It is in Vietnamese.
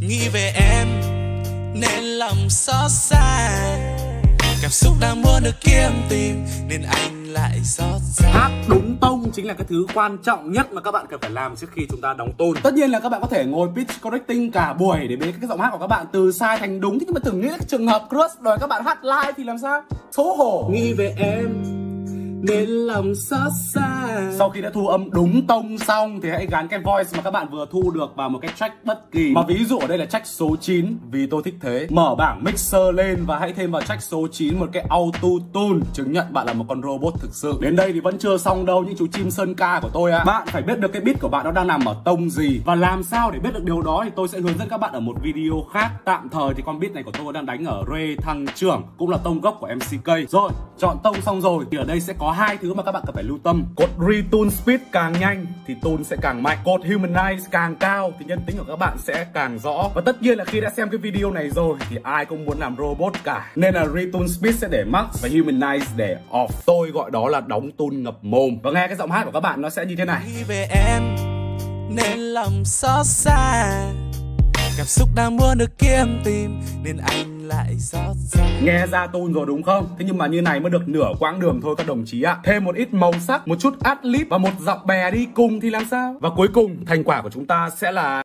Nghĩ về em nên lòng xót xa, cảm xúc đang muốn được kiếm tìm nên anh lại xót xa. Hát đúng tông chính là cái thứ quan trọng nhất mà các bạn cần phải làm trước khi chúng ta đóng tune. Tất nhiên là các bạn có thể ngồi pitch correcting cả buổi để biến cái giọng hát của các bạn từ sai thành đúng, nhưng mà tưởng nghĩ là cái trường hợp crush đòi các bạn hát live thì làm sao? Xấu hổ. Nghĩ về em nên lòng xót xa. Sau khi đã thu âm đúng tông xong thì hãy gắn cái voice mà các bạn vừa thu được vào một cái track bất kỳ. Mà ví dụ ở đây là track số 9 vì tôi thích thế. Mở bảng mixer lên và hãy thêm vào track số 9 một cái auto tune, chứng nhận bạn là một con robot thực sự. Đến đây thì vẫn chưa xong đâu những chú chim sơn ca của tôi ạ. Bạn phải biết được cái beat của bạn nó đang nằm ở tông gì, và làm sao để biết được điều đó thì tôi sẽ hướng dẫn các bạn ở một video khác. Tạm thời thì con beat này của tôi đang đánh ở Re thăng trưởng, cũng là tông gốc của MCK. Rồi, chọn tông xong rồi thì ở đây sẽ có hai thứ mà các bạn cần phải lưu tâm. Cột retune speed càng nhanh thì tune sẽ càng mạnh, cột humanize càng cao thì nhân tính của các bạn sẽ càng rõ. Và tất nhiên là khi đã xem cái video này rồi thì ai cũng muốn làm robot cả, nên là retune speed sẽ để max và humanize để off. Tôi gọi đó là đóng tune ngập mồm. Và nghe cái giọng hát của các bạn nó sẽ như thế này. Nghĩ về em nên lòng xót xa, cảm xúc đang muốn được kiếm tìm nên anh lại xót xa. Nghe ra tune rồi đúng không? Thế nhưng mà như này mới được nửa quãng đường thôi các đồng chí ạ. Thêm một ít màu sắc, một chút ad lib và một giọng bè đi cùng thì làm sao? Và cuối cùng thành quả của chúng ta sẽ là